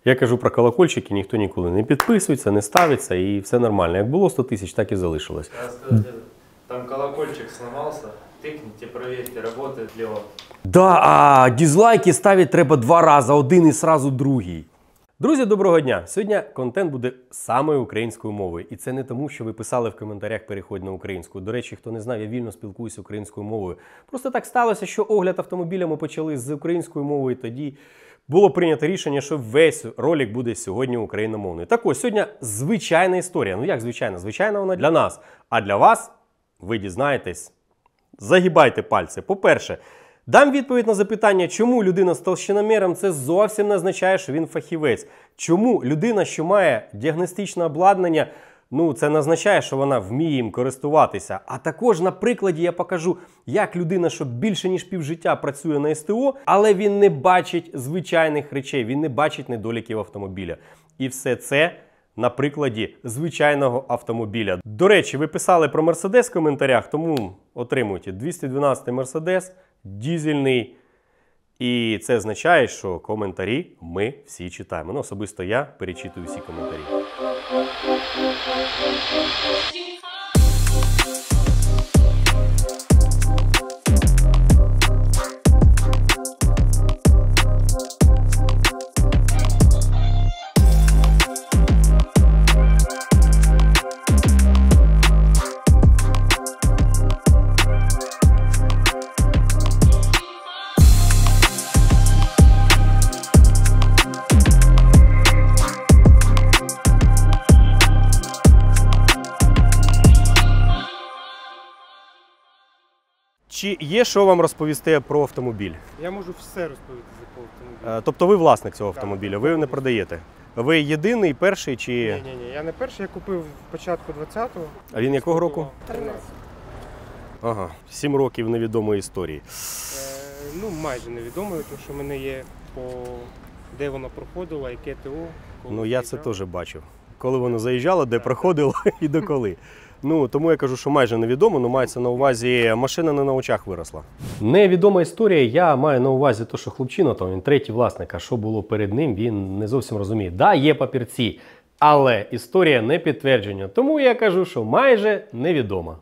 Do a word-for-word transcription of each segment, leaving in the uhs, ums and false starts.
Я кажу про колокольчики, ніхто ніколи не підписується, не ставиться і все нормально. Як було сто тисяч, так і залишилось. Там колокольчик сломався, тикните, проверьте, работает ли он. Да, а дизлайки ставити треба два рази, один і сразу другий. Друзі, доброго дня! Сьогодні контент буде саме українською мовою. І це не тому, що ви писали в коментарях «Переходь на українську». До речі, хто не знав, я вільно спілкуюся українською мовою. Просто так сталося, що огляд автомобіля ми почали з українською мовою, тоді було прийнято рішення, що весь ролик буде сьогодні україномовний. Так ось, сьогодні звичайна історія. Ну як звичайна? Звичайна вона для нас. А для вас, ви дізнаєтесь, загибайте пальці. По-перше, дам відповідь на запитання, чому людина з толщиноміром це зовсім не означає, що він фахівець. Чому людина, що має діагностичне обладнання, ну це не означає, що вона вміє їм користуватися. А також на прикладі я покажу, як людина, що більше ніж півжиття працює на ес те о, але він не бачить звичайних речей, він не бачить недоліків автомобіля. І все це на прикладі звичайного автомобіля. До речі, ви писали про Мерседес в коментарях, тому отримуйте двісті дванадцятий Мерседес, дізельний. І це означає, що коментарі ми всі читаємо. Ну, особисто я перечитую всі коментарі. Чи є що вам розповісти про автомобіль? Я можу все розповісти про автомобіль. Тобто ви власник цього автомобіля, ви не продаєте? Ви єдиний, перший чи… Ні, ні, ні, я не перший, я купив в початку двадцятого. А він якого року? тринадцятого. Ага, сім років невідомої історії. Е, ну, майже невідомої, тому що в мене є по… де воно проходило, яке ТО. Ну, я це теж бачив. Коли воно заїжджало, де проходило і до коли. Ну, тому я кажу, що майже невідомо, але мається на увазі, машина не на очах виросла. Невідома історія, я маю на увазі те, що хлопчина, там він третій власник, а що було перед ним, він не зовсім розуміє. Да, є папірці, але історія не підтверджена. Тому я кажу, що майже невідома.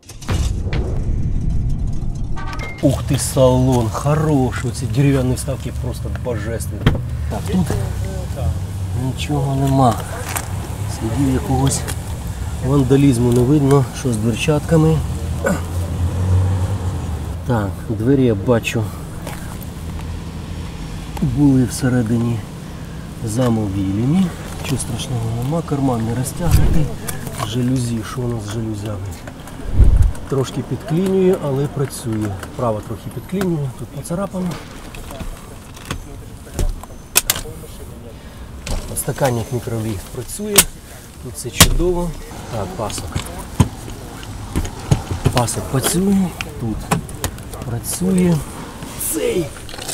Ух ти, салон, хороший, оці дерев'яні вставки просто божественні. Так, тут нічого нема. Слідів якогось вандалізму не видно, що з дверчатками. Так, двері я бачу були всередині замовілені. Чого страшного нема, карман не розтягнутий. Жалюзі, що у нас з жалюзями? Трошки підклінює, але працює. Право трохи підклінює, тут поцарапано. Стаканник мікроліфт працює, тут все чудово. Так, пасок. Пасок працює, тут працює. Цей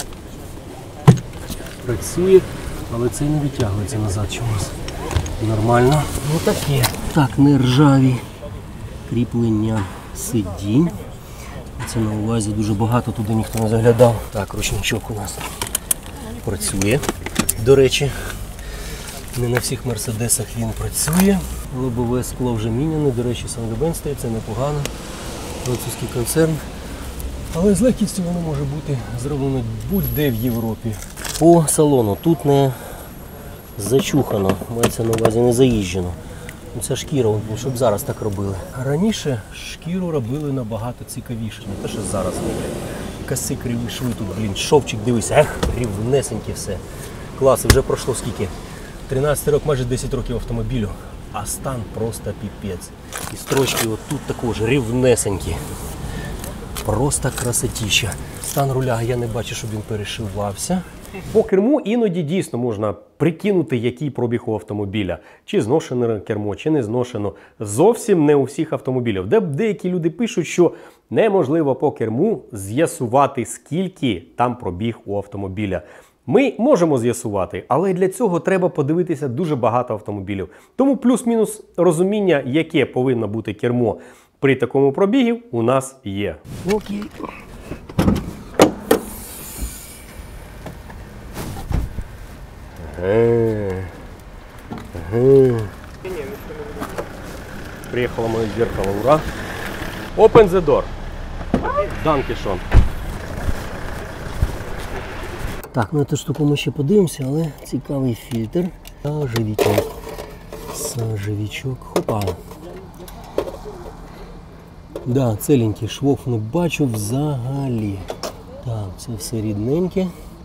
працює, але цей не витягується назад чомусь. Нормально. Ось таке. Так, не ржаві кріплення сидінь. Це на увазі дуже багато, туди ніхто не заглядав. Так, ручничок у нас працює. До речі, не на всіх мерседесах він працює. Лобове скло вже міняне, до речі, Saint-Gobain стоїть, це непогано. Французький концерн. Але з легкістю воно може бути зроблено будь-де в Європі. По салону тут не зачухано, мається на увазі не заїжджено. Це шкіра, щоб зараз так робили. А раніше шкіру робили набагато цікавіше, не те, що зараз роблять. Коси криві шви тут, блін, шовчик, дивися, ех, рівнесеньке все. Клас, вже пройшло скільки? тринадцятий рік, майже десять років автомобілю, а стан просто піпець. І строчки от тут також рівнесенькі. Просто красотища. Стан руля я не бачу, щоб він перешивався. По керму іноді дійсно можна прикинути, який пробіг у автомобіля. Чи зношене кермо, чи не зношено. Зовсім не у всіх автомобілів. Де деякі люди пишуть, що неможливо по керму з'ясувати, скільки там пробіг у автомобіля. Ми можемо з'ясувати, але для цього треба подивитися дуже багато автомобілів. Тому плюс-мінус розуміння, яке повинно бути кермо при такому пробігі, у нас є. Окей. Е, Ні, ні, нічого не буде. Приїхало моє дзеркало, ура. Open the door. Данкішон. Так, ну цю штуку ми ще подивимося, але цікавий фільтр. Сажевичок. Сажевичок. Хопа. Да, ціленький, швов не бачу взагалі. Так, це все рідненьке.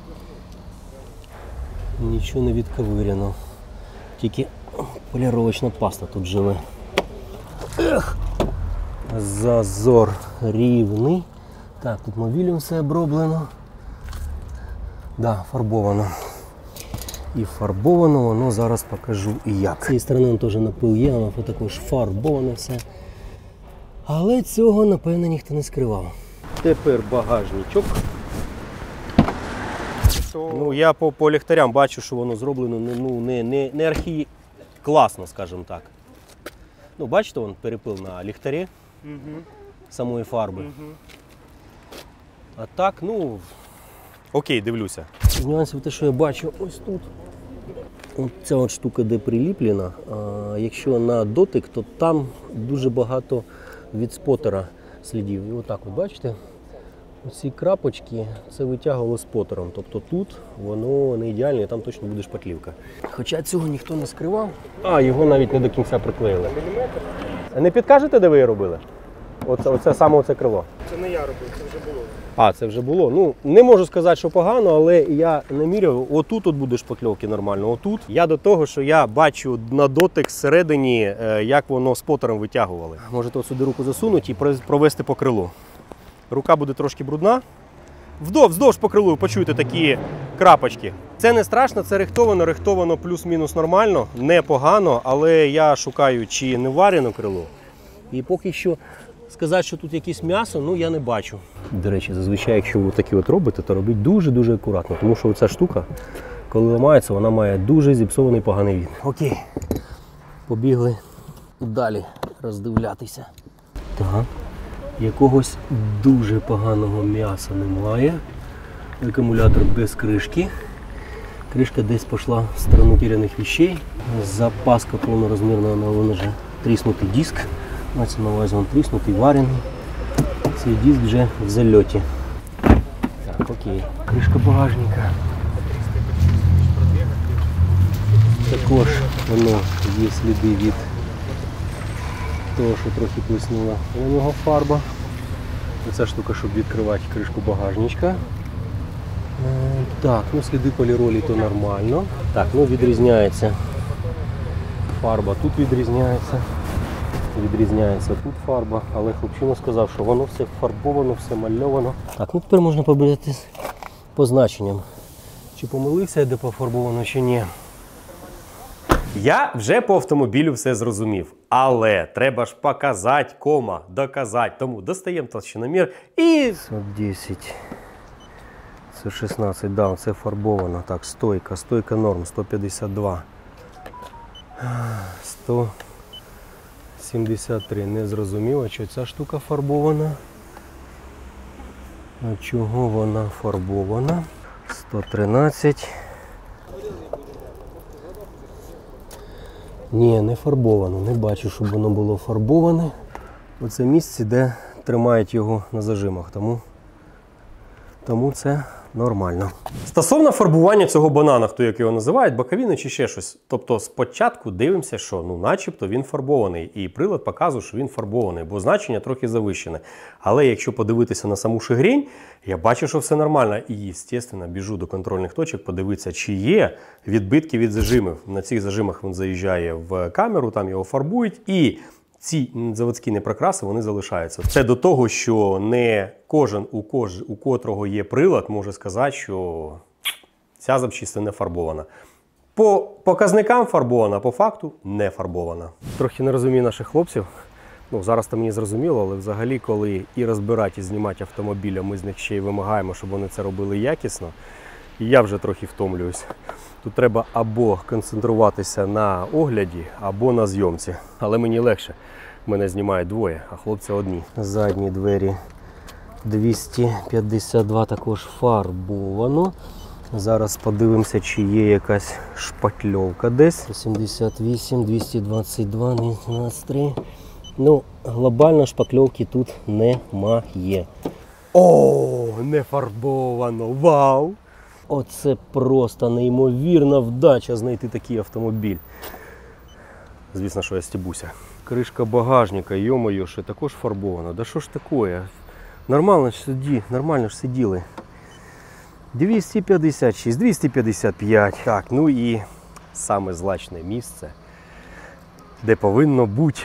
Нічого не відковиряно. Тільки поліровочна паста тут живе. Ех! Зазор рівний. Так, тут мобілем все оброблено. Да, фарбовано. І фарбовано воно зараз покажу і як. З цієї сторони теж напил є, воно також фарбоване все. Але цього, напевно, ніхто не скривав. Тепер багажничок. То... Ну, я по, по ліхтарям бачу, що воно зроблено ну, не, не, не архі... класно, скажімо так. Ну, бачите, вон перепил на ліхтарі Угу. самої фарби. Угу. А так, ну, окей, дивлюся. З нюансів те, що я бачу ось тут. От ця от штука, де приліплена, а якщо на дотик, то там дуже багато від спотера слідів. І отак от, бачите, ці крапочки, це витягувало спотером. Тобто тут воно не ідеальне, і там точно буде шпатлівка. Хоча цього ніхто не скривав. А, його навіть не до кінця приклеїли. Міліметр? Не підкажете, де ви її робили? Оце, оце саме оце крило. Це не я робив, це вже було. А, це вже було. Ну, не можу сказати, що погано, але я не міряв. Отут от буде шпакльовки нормально. Отут. Я до того, що я бачу на дотик всередині, як воно спотером витягували. Можете от сюди руку засунути і провести по крилу. Рука буде трошки брудна. Вдовж, вздовж по крилу почуєте такі крапочки. Це не страшно, це рихтовано, рихтовано плюс-мінус нормально, непогано, але я шукаю, чи не варене крило. І поки що сказати, що тут якесь м'ясо, ну я не бачу. До речі, зазвичай, якщо ви такі от робите, то робіть дуже-дуже акуратно, тому що ця штука, коли ламається, вона має дуже зіпсований поганий від. Окей, побігли далі роздивлятися. Так, якогось дуже поганого м'яса немає. Акумулятор без кришки. Кришка десь пішла в сторону тіряних вещей. Запаска повнорозмірна, вона вже тріснутий диск. Мається на увазі, він тріснутий, варений. Цей диск вже в зальоті. Так, окей. Кришка багажника. Також воно є сліди від того, що трохи плеснула на нього фарба. Оця штука, щоб відкривати кришку багажничка. Так, ну сліди поліролі то нормально. Так, ну відрізняється фарба, тут відрізняється. Відрізняється тут фарба, але хлопчина сказав, що воно все фарбовано, все мальовано. Так, ну тепер можна побачити по значенням, чи помилився я, де пофарбовано, чи ні. Я вже по автомобілю все зрозумів, але треба ж показати, кома, доказати. Тому достаємо толщиномір і... сто десять, це шістнадцять, да, це фарбовано. Так, стойка, стойка норм, сто п'ятдесят два. сто сімдесят три, не зрозуміло, що ця штука фарбована. А чого вона фарбована? сто тринадцять. Ні, не фарбовано, не бачу, щоб воно було фарбоване. Оце місце, де тримають його на зажимах, тому, тому це нормально. Стосовно фарбування цього банана, хто як його називають, боковини чи ще щось. Тобто спочатку дивимося, що ну начебто він фарбований. І прилад показує, що він фарбований, бо значення трохи завищене. Але якщо подивитися на саму шигрень, я бачу, що все нормально. І, звісно, біжу до контрольних точок, подивитися, чи є відбитки від зажимів. На цих зажимах він заїжджає в камеру, там його фарбують. І ці заводські непрокраси, вони залишаються. Це до того, що не кожен, у, кож, у котрого є прилад, може сказати, що ця запчастина не фарбована. По показникам фарбована, по факту не фарбована. Трохи не розумію наших хлопців. Ну, зараз то мені зрозуміло, але взагалі, коли і розбирати, і знімати автомобіль, ми з них ще й вимагаємо, щоб вони це робили якісно, і я вже трохи втомлююсь. Тут треба або концентруватися на огляді, або на зйомці. Але мені легше. Мене знімають двоє, а хлопці одні. Задні двері двісті п'ятдесят два також фарбовано. Зараз подивимося, чи є якась шпатльовка десь. сімдесят вісім, двісті двадцять два, двісті двадцять три. Ну, глобально шпакльовки тут немає. О, не фарбовано! Вау! Оце просто неймовірна вдача знайти такий автомобіль. Звісно, що я стібуся. Кришка багажника, йо-моє, ще також фарбована. Да що ж таке? Нормально ж сиді, нормально ж сиділи. двісті п'ятдесят шість, двісті п'ятдесят п'ять. Так, ну і саме злачне місце, де повинно бути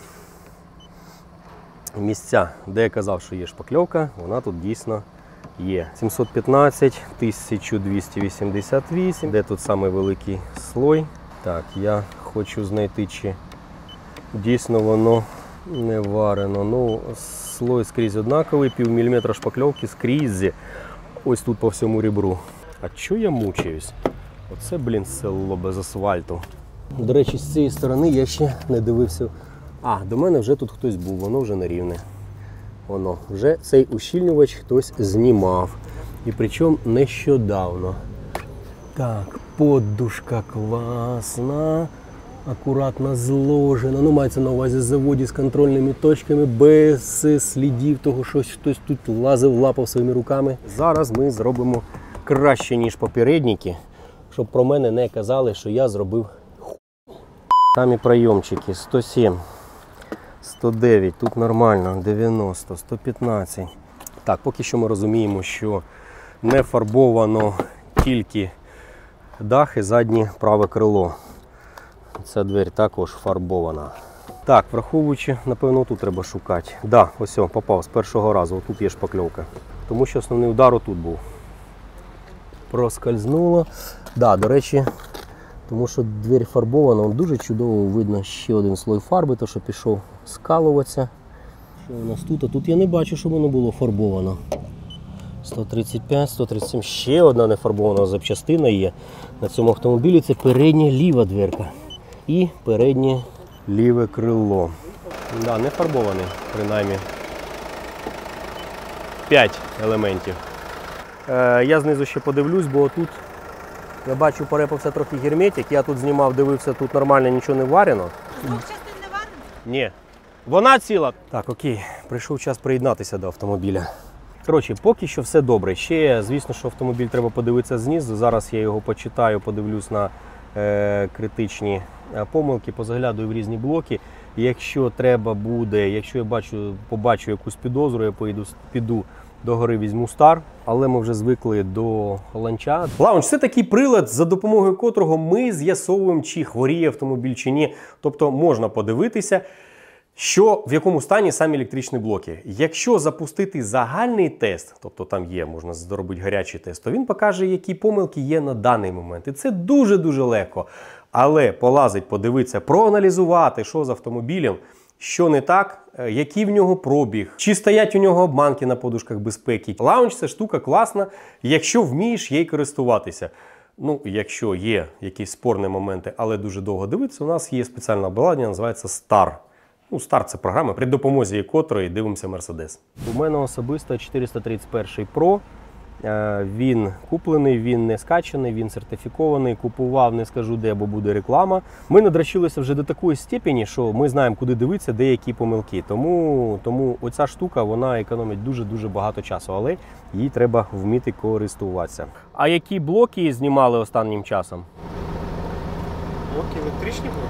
місця, де я казав, що є шпакльовка, вона тут дійсно є. сімсот п'ятнадцять, тисяча двісті вісімдесят вісім. Де тут самий великий слой? Так, я хочу знайти, чи дійсно воно не варено. Ну, слой скрізь однаковий, пів міліметра шпакльовки скрізь. Ось тут по всьому ребру. А чого я мучаюсь? Оце, блін, село без асфальту. До речі, з цієї сторони я ще не дивився. А, до мене вже тут хтось був, воно вже не рівне. Воно, вже цей ущільнювач хтось знімав. І причому нещодавно. Так, подушка класна. Акуратно зложена. Ну, мається на увазі з заводі з контрольними точками, без слідів того, що хтось тут лазив, лапав своїми руками. Зараз ми зробимо краще, ніж попередники, щоб про мене не казали, що я зробив хуй. Самі прийомчики сто сім, сто дев'ять, тут нормально, дев'яносто, сто п'ятнадцять. Так, поки що ми розуміємо, що не фарбовано тільки дах і заднє праве крило. Ця двері також фарбована. Так, враховуючи, напевно, тут треба шукати. Так, да, ось, о, попав з першого разу, тут є шпакльовка. Тому що основний удар отут був. Проскользнуло. Да, до речі, тому що двері фарбована, дуже чудово видно ще один слой фарби, то що пішов скалуватися. Що у нас тут? А тут я не бачу, щоб воно було фарбовано. сто тридцять п'ять, сто тридцять сім, ще одна нефарбована запчастина є на цьому автомобілі. Це передня ліва дверка і переднє ліве крило. Да, не фарбований, принаймні. п'ять елементів. Е, я знизу ще подивлюсь, бо тут я бачу, порепався трохи герметик. Я тут знімав, дивився, тут нормально нічого не варено. Двох частин не варено? Ні. Вона ціла. Так, окей, прийшов час приєднатися до автомобіля. Коротше, поки що все добре. Ще, звісно, що автомобіль треба подивитися знизу. Зараз я його почитаю, подивлюсь на е, критичні помилки, позаглядую в різні блоки. Якщо треба буде, якщо я бачу, побачу якусь підозру, я поїду, піду до гори, візьму стар, але ми вже звикли до ланча. Лаунч – це такий прилад, за допомогою котрого ми з'ясовуємо, чи хворіє автомобіль, чи ні. Тобто можна подивитися, що в якому стані самі електричні блоки. Якщо запустити загальний тест, тобто там є, можна зробити гарячий тест, то він покаже, які помилки є на даний момент. І це дуже-дуже легко. Але полазить, подивитися, проаналізувати, що з автомобілем, що не так, який в нього пробіг, чи стоять у нього обманки на подушках безпеки. Лаунч – це штука класна, якщо вмієш їй користуватися. Ну, якщо є якісь спорні моменти, але дуже довго дивитися, у нас є спеціальне обладнання, називається стар. Ну, стар – це програма, при допомозі котрої дивимося Mercedes. У мене особисто чотириста тридцять один Pro. Він куплений, він не скачаний, він сертифікований, купував, не скажу де, бо буде реклама. Ми надрачилися вже до такої степені, що ми знаємо, куди дивитися, де які помилки. Тому, тому оця штука, вона економить дуже-дуже багато часу, але їй треба вміти користуватися. А які блоки знімали останнім часом? Блоки електричні блоки?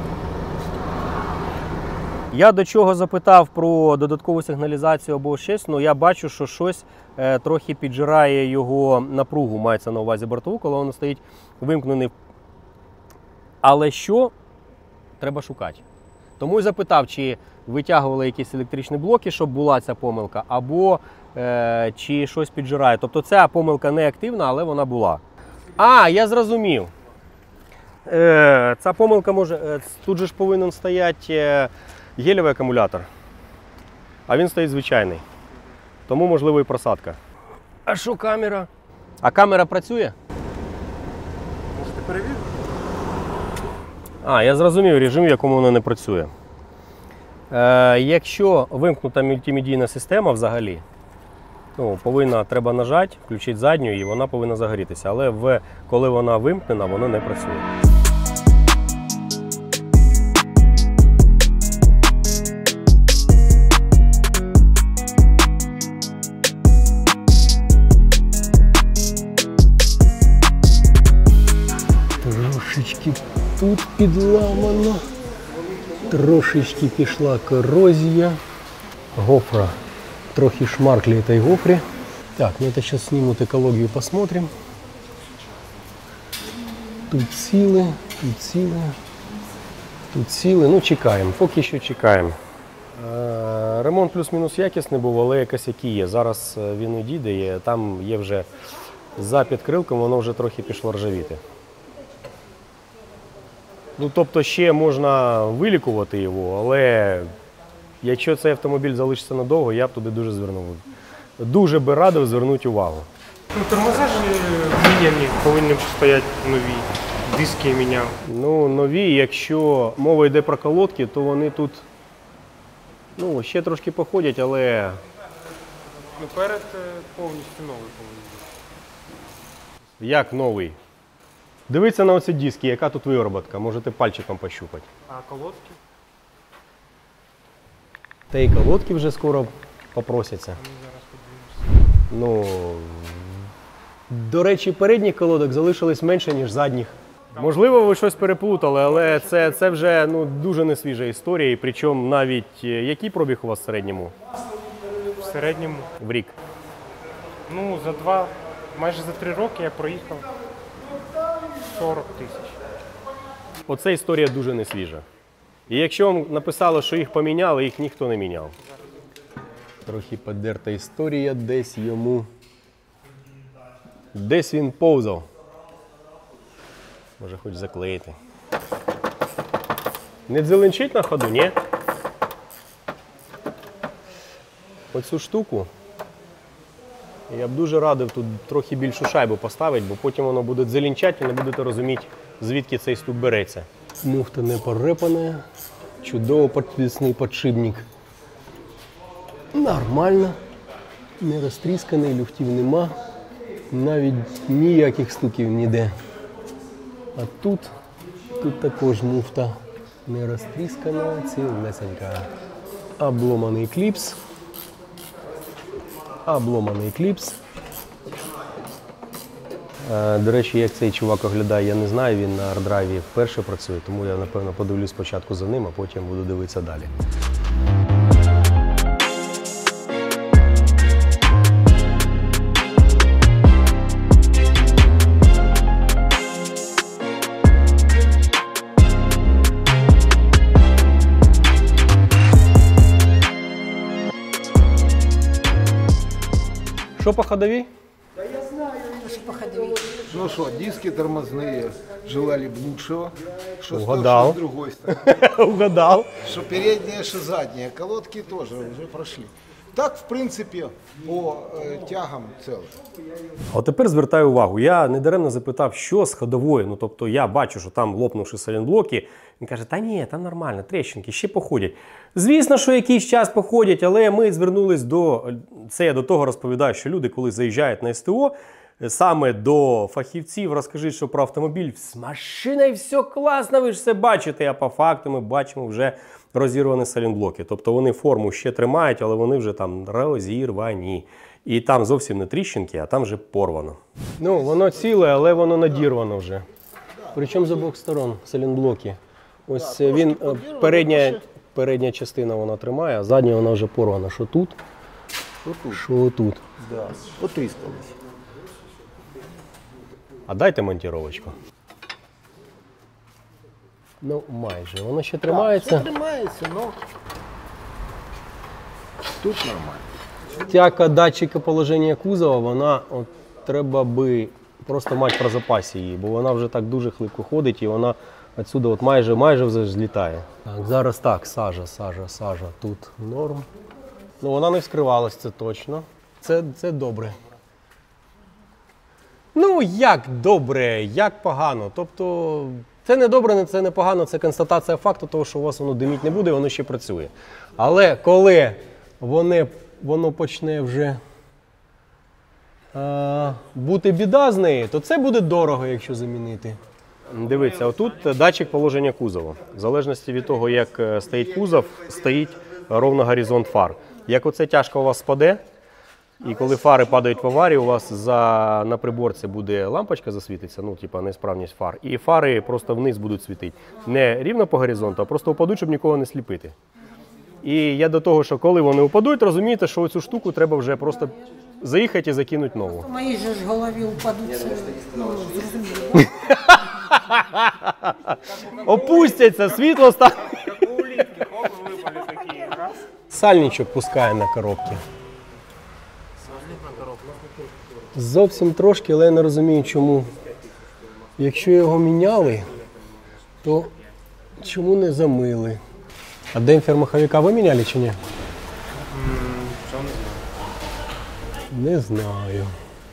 Я до чого запитав про додаткову сигналізацію або щось, ну я бачу, що щось е, трохи піджирає його напругу, мається на увазі бортову, коли воно стоїть вимкнений. Але що? Треба шукати. Тому і запитав, чи витягували якісь електричні блоки, щоб була ця помилка, або е, чи щось піджирає. Тобто ця помилка не активна, але вона була. А, я зрозумів. Е, ця помилка може, е, тут же ж повинен стояти е, гелєвий акумулятор, а він стоїть звичайний. Тому можливо і просадка. А що камера? А камера працює? Можете перевірити? А, я зрозумів режим, в якому вона не працює. Е, якщо вимкнута мультимедійна система взагалі, Ну, повинна, треба нажати, включити задню і вона повинна загорітися. Але в, коли вона вимкнена, воно не працює. Трошечки тут підламано, трошечки пішла корозія. Гофра трохи шмарклі этой гофре. Так, ну это сейчас снимут экологию, посмотрим. Тут ціле, тут ціле, тут ціле. Ну, чекаємо, поки що чекаємо. Е, ремонт плюс-мінус якісний був, але косяки є. Зараз він одійде, там є вже за підкрилком, воно вже трохи пішло ржавіти. Ну, тобто ще можна вилікувати його, але якщо цей автомобіль залишиться надовго, я б туди дуже звернув. Дуже би радив звернути увагу. Ну, тормоза ж міняні, повинні стояти нові, диски я міняв. Ну, нові, якщо мова йде про колодки, то вони тут ну, ще трошки походять, але... Ну, перед повністю новий повинен бути. Як новий? Дивіться на оці диски, яка тут вироботка, можете пальчиком пощупати. А колодки? Та й колодки вже скоро попросяться. Ми зараз подивимося. Ну, до речі, передніх колодок залишилось менше, ніж задніх. Можливо, ви щось переплутали, але це, це вже ну, дуже несвіжа історія. І причому навіть, який пробіг у вас в середньому? В середньому? В рік? Ну, за два, майже за три роки я проїхав сорок тисяч. Оце історія дуже несвіжа. І якщо вам написали, що їх поміняли, їх ніхто не міняв. Трохи подерта історія, десь йому... Десь він повзав. Може хоч заклеїти. Не дзеленчить на ходу, ні? Оцю штуку я б дуже радив тут трохи більшу шайбу поставити, бо потім воно буде дзеленчати і не будете розуміти, звідки цей стук береться. Муфта не порепана, чудово підвісний підшипник. Нормально, не розтрісканий, люфтів нема, навіть ніяких стуків ніде. А тут, тут також муфта не розтріскана, цілесенька. Обломаний кліпс. Обломаний кліпс. До речі, як цей чувак оглядає, я не знаю, він на арт-драйві вперше працює, тому я, напевно, подивлюсь спочатку за ним, а потім буду дивитися далі. Что по ходовей? Да я знаю, что по ходовей. Ну что, диски тормозные, желали бы лучшего. Что Угадал. с другой стороны. Угадал. Что передние, что задние. Колодки тоже уже прошли. Так, в принципе, по э, тягам целых. А от тепер звертаю увагу, я недаремно запитав, що з ходовою. Ну, тобто я бачу, що там лопнувши сайлентблоки. Він каже, та ні, там нормально, тріщинки, ще походять. Звісно, що якийсь час походять, але ми звернулись до, це я до того розповідаю, що люди, коли заїжджають на СТО, саме до фахівців, розкажіть, що про автомобіль, з машиною все класно, ви ж все бачите, а по факту ми бачимо вже розірвані сайлентблоки. Тобто вони форму ще тримають, але вони вже там розірвані. І там зовсім не тріщинки, а там вже порвано. Ну, воно ціле, але воно надірвано вже. Причому з обох сторон сайлентблоки. Ось Да, він, трошки передня, передня частина вона тримає, а задня вона вже порвана. Що тут, Вот тут. що тут. Да, потрескалось. А дайте монтировочку. Ну, майже. Воно ще тримається. Все тримається, но тут нормально. Тяка датчика положення кузова, вона от, треба би просто мати про запасі її, бо вона вже так дуже хлипко ходить і вона відсюди от майже, майже вже злітає. Так, зараз так, сажа, сажа, сажа, тут норм. Ну вона не вскривалась, це точно. Це, це добре. Ну, як добре, як погано. Тобто, це не добре, це не погано, це констатація факту того, що у вас воно диміть не буде, воно ще працює. Але коли воно, воно почне вже а, бути біда з неї, то це буде дорого, якщо замінити. Дивіться, отут датчик положення кузова. В залежності від того, як стоїть кузов, стоїть ровно горизонт фар. Як оце тяжко у вас спаде, і коли фари падають в аварію, у вас за, на приборці буде лампочка засвітиться, ну, типа несправність фар, і фари просто вниз будуть світити. Не рівно по горизонту, а просто впадуть, щоб нікого не сліпити. І я до того, що коли вони впадуть, розумієте, що цю штуку треба вже просто заїхати і закинути нову. В моїй же ж голові упадуть, це, ну, зрозуміло. Опустяться, світло стане. Сальничок пускає на коробки. Зовсім трошки, але я не розумію, чому. Якщо його міняли, то чому не замили? А демпфер маховика ви міняли чи ні? Не знаю.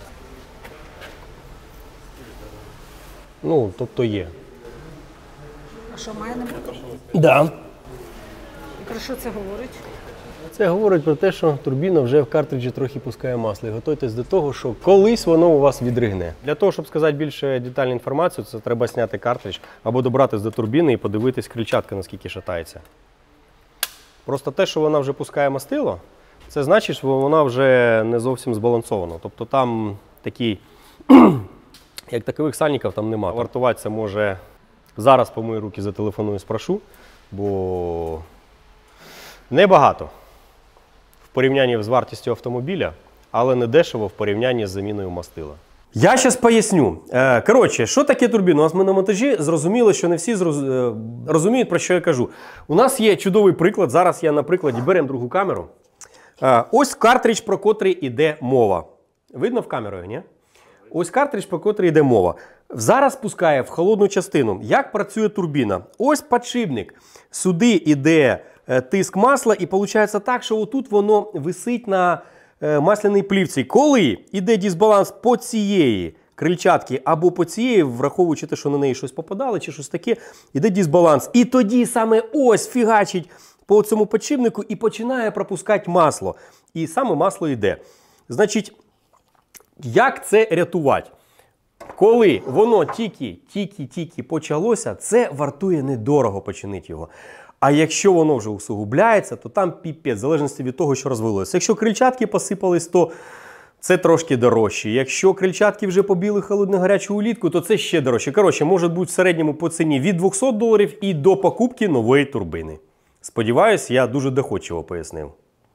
Ну, тобто є. А що, має не бути? Да. І про що це говорить? Це говорить про те, що турбіна вже в картриджі трохи пускає масло. І готуйтесь до того, що колись воно у вас відригне. Для того, щоб сказати більше детальну інформацію, це треба зняти картридж або добратися до турбіни і подивитись крильчатка, наскільки шатається. Просто те, що вона вже пускає мастило, це значить, що вона вже не зовсім збалансована. Тобто там такі, як такових сальників там немає. Вартуватися може, зараз помию руки, зателефоную, спрошу, бо небагато в порівнянні з вартістю автомобіля, але не дешево в порівнянні з заміною мастила. Я зараз поясню. Коротше, що таке турбіна? У нас ми на монтажі зрозуміли, що не всі зроз... розуміють, про що я кажу. У нас є чудовий приклад. Зараз я на прикладі, беремо другу камеру. Ось картридж, про котрий йде мова. Видно в камерою, ні? Ось картридж, про котрий йде мова. Зараз пускає в холодну частину. Як працює турбіна? Ось підшипник. Сюди йде тиск масла, і виходить так, що отут воно висить на масляній плівці. Коли йде дисбаланс по цієї крильчатки або по цієї, враховуючи те, що на неї щось попадало чи щось таке, йде дисбаланс. І тоді саме ось фігачить по цьому підшипнику і починає пропускати масло. І саме масло йде. Значить, як це рятувати? Коли воно тільки-тільки-тільки почалося, це вартує недорого починити його. А якщо воно вже усугубляється, то там піпець, в залежності від того, що розвилося. Якщо крильчатки посипались, то це трошки дорожче. Якщо крильчатки вже побіли холодну гарячу улітку, то це ще дорожче. Коротше, може бути в середньому по ціні від двохсот доларів і до покупки нової турбини. Сподіваюсь, я дуже доходчиво пояснив.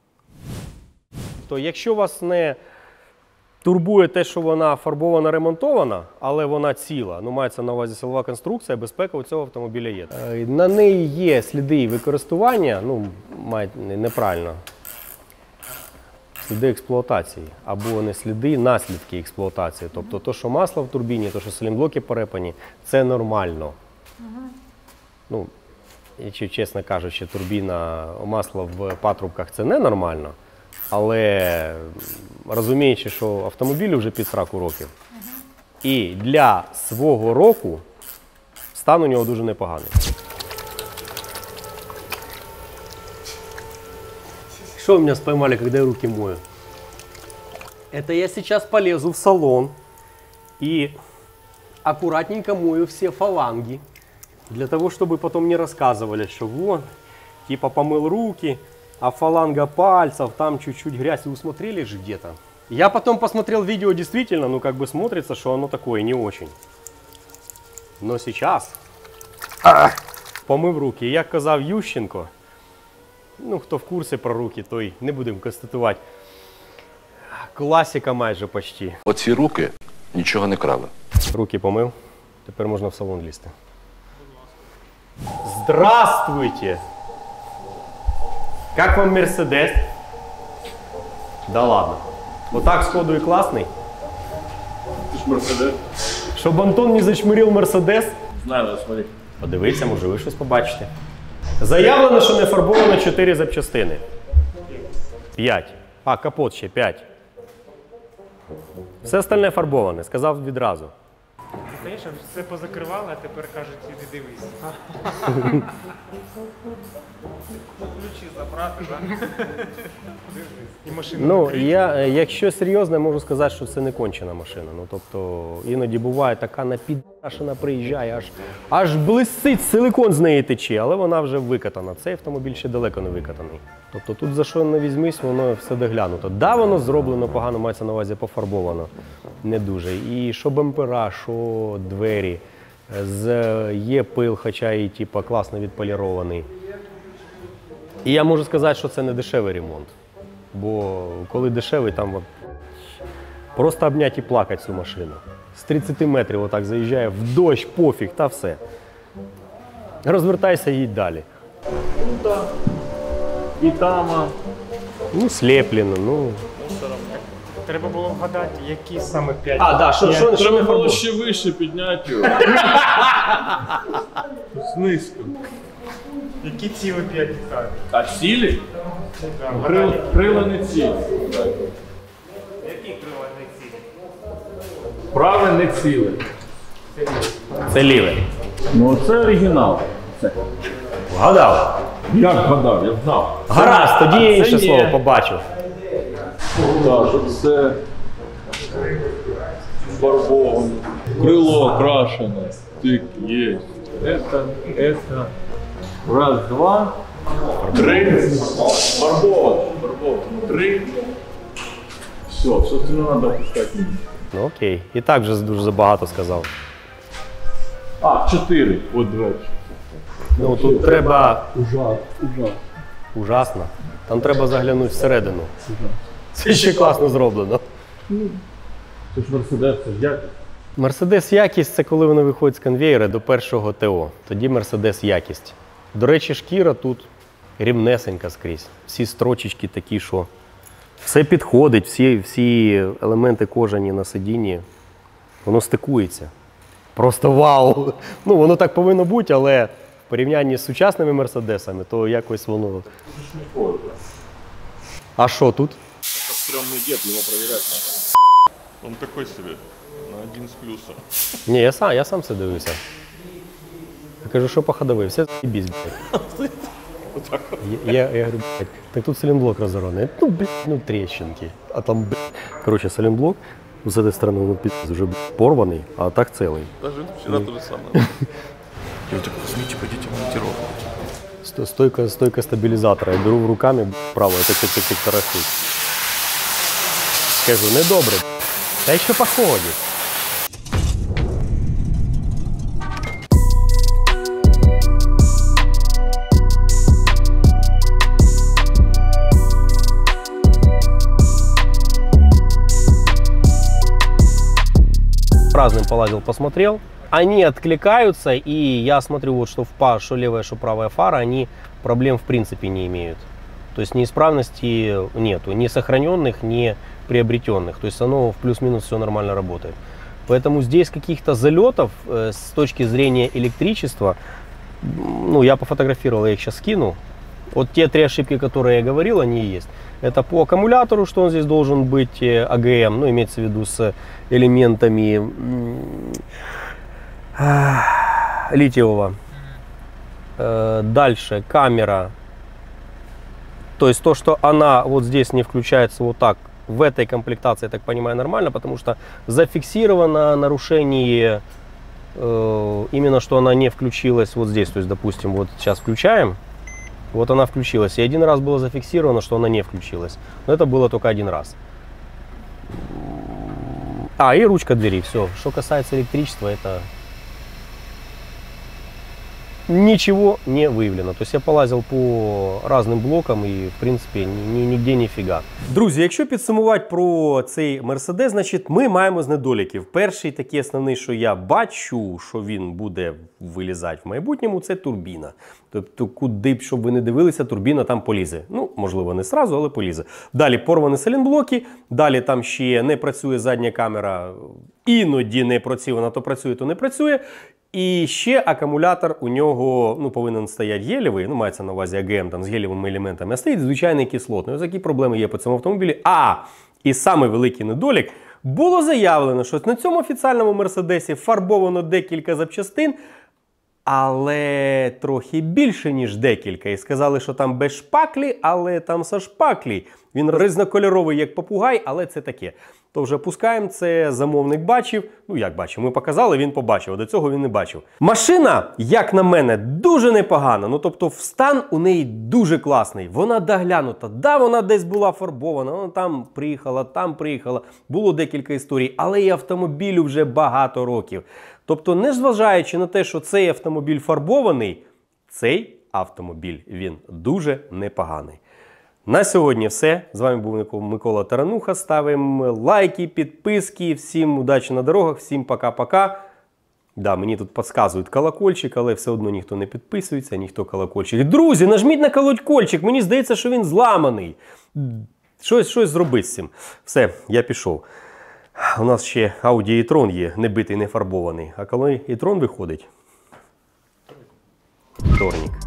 То якщо вас не турбує те, що вона фарбована, ремонтована, але вона ціла, ну мається на увазі силова конструкція, безпека у цього автомобіля є. На неї є сліди використання, ну, мають неправильно, сліди експлуатації, або не сліди, наслідки експлуатації. Тобто то, що масло в турбіні, то, що силімблоки перепані, це нормально. Ну, якщо чесно кажучи, турбіна, масло в патрубках це ненормально. Але розуміючи, що автомобілю вже під сорок років, і для свого року стан у нього дуже непоганий. Что меня споймали, когда я руки мою? Это я сейчас полезу в салон и аккуратненько мою все фаланги, для того, чтобы потом не рассказывали, что вон, типа помыл руки, а фаланга пальцев, там чуть-чуть грязь, и усмотрели же где-то. Я потом посмотрел видео, действительно, ну как бы смотрится, что оно такое не очень. Но сейчас, а, помив руки, як казав Ющенко, ну хто в курсі про руки, той не будемо констатувати, класика майже почти. Оці руки нічого не крали. Руки помив, тепер можна в салон лізти. Здравствуйте! Как вам Мерседес? Да ладно. Вот так сходу и классный. Ты ж Мерседес. Щоб Антон не зачмирив Мерседес. Знаю, надо смотреть. Подивіться, може ви щось побачите. Заявлено, що не фарбовано чотири запчастини. п'ять. А, капот ще п'ять. Все остальне фарбоване, сказав відразу. Звісно, все позакривали, а тепер кажуть, іди дивись. Ключі забрати, так? І машину Ну, закрити. я, якщо серйозно, я можу сказати, що це не кончена машина. Ну, тобто, іноді буває така напідашена приїжджає, аж, аж блистить, силикон з неї тече, але вона вже викатана. Цей автомобіль ще далеко не викатаний. Тобто тут за що не візьмись, воно все доглянуто. Да, воно зроблено погано, мається на увазі пофарбовано. Не дуже. І що бампера, що двері. З, є пил, хоча і типу, класно відполірований. І я можу сказати, що це не дешевий ремонт. Бо коли дешевий, там от, просто обняти і плакати цю машину. З тридцяти метрів отак заїжджає, в дощ, пофіг, та все. Розвертайся і їдь далі. І там. а, Ну, слеплено, ну. Треба було вгадати, які саме п'ять. А, да, що, що, що Треба не було фарбовано? ще вище підняти його. Знизько. Які ціли п'ять деталей? А цілі? Да, Крила, вгадати. крила не цілі. Які крила не цілі? Праве не ціле. Це ліве. Ну це оригінал. Це. Вгадав. Як гадав, я знав. Гаразд, тоді я А це інше є. слово побачив. Так, це фарбоване. Крило окрашене. Тик, є. Это, это. Раз, два. Три. Фарбоване. Фарбоване. Три. Все, все це не треба пускати. Ну окей. І так вже дуже забагато сказав. А, чотири. От двері. Ну тут треба Ужас, ужас. ужасно. Там треба заглянути всередину. Це ще класно зроблено. Це ж Мерседес, це ж як? Мерседес якість це коли вони виходять з конвейера до першого ТО. Тоді Мерседес якість. До речі, шкіра тут рівнесенька скрізь. Всі строчечки такі, що все підходить, всі, всі елементи кожані на сидінні. Воно стикується. Просто вау! Ну, воно так повинно бути, але в порівнянні з сучасними Мерседесами, то якось воно. А що тут? Стрёмный дед, его проверять надо. Он такой себе, на один с плюсом. Ні, я сам, я сам це дивився. Я кажу, що по ходовій, все заебись, блядь. Я, я, я говорю, блядь, так тут сайлентблок разорванный. Ну, блядь, ну трещинки. А там, блядь, короче, сайлентблок, с этой стороны, ну, пиздец, уже блядь, порванный, а так целый. Даже вчера то же самое. Девочка, возьмите, пойдите в монтировку. Сто- Стойка, стойка стабилизатора. Я беру руками правую, это тик-тик-тик тарахтит. Скажу, недобре. Та еще походит. Разным полазил, посмотрел. Они откликаются, и я смотрю, вот, что, в па, что левая, что правая фара, они проблем в принципе не имеют. То есть неисправностей нету, ни сохраненных, ни приобретенных. То есть оно в плюс-минус все нормально работает. Поэтому здесь каких-то залетов э, с точки зрения электричества, ну, я пофотографировал, я их сейчас скину. Вот те три ошибки, которые я говорил, они и есть. Это по аккумулятору, что он здесь должен быть э, А Г М, ну, имеется в виду с элементами э, литиевого. Э, дальше камера. То есть то, что она вот здесь не включается вот так, в этой комплектации, я так понимаю, нормально, потому что зафиксировано нарушение, э, именно что она не включилась вот здесь. То есть, допустим, вот сейчас включаем, вот она включилась. И один раз было зафиксировано, что она не включилась. Но это было только один раз. А, и ручка двери, все. Что касается электричества, это ничего не выявлено. То есть я полазил по разным блокам і, в принципі, ні, нігде ніфіга. Друзі, якщо підсумувати про цей Мерседес, значить ми маємо з недоліків. Перший такий основний, що я бачу, що він буде вилізати в майбутньому, це турбіна. Тобто, куди б, щоб ви не дивилися, турбіна там полізе. Ну, можливо, не сразу, але полізе. Далі порвані сайлентблоки, далі там ще не працює задня камера, іноді не працює, вона то працює, то не працює. І ще акумулятор у нього, ну, повинен стояти гелєвий, ну, мається на увазі А Г М там, з гелєвими елементами, а стоїть звичайний кислотний. Ось такі проблеми є по цьому автомобілі. А, і самий великий недолік, Було заявлено, що на цьому офіціальному Мерседесі фарбовано декілька запчастин, але трохи більше, ніж декілька. І сказали, що там без шпаклі, але там со шпаклі. Він різнокольоровий, як попугай, але це таке. То вже пускаємо, це замовник бачив. Ну, як бачив, ми показали, він побачив, а до цього він не бачив. Машина, як на мене, дуже непогана. Ну, тобто, стан у неї дуже класний. Вона доглянута. Да, вона десь була фарбована, вона там приїхала, там приїхала. Було декілька історій, але і автомобілю вже багато років. Тобто, незважаючи на те, що цей автомобіль фарбований, цей автомобіль, він дуже непоганий. На сьогодні все. З вами був Микола Тарануха. Ставимо лайки, підписки. Всім удачі на дорогах, всім пока-пока. Да, мені тут підказують колокольчик, але все одно ніхто не підписується, ніхто колокольчик. Друзі, нажміть на колокольчик, мені здається, що він зламаний. Щось, щось зробити з цим. Все, я пішов. У нас ще Audi e-tron є, не битий, не фарбований. А коли e-tron виходить? Вторник.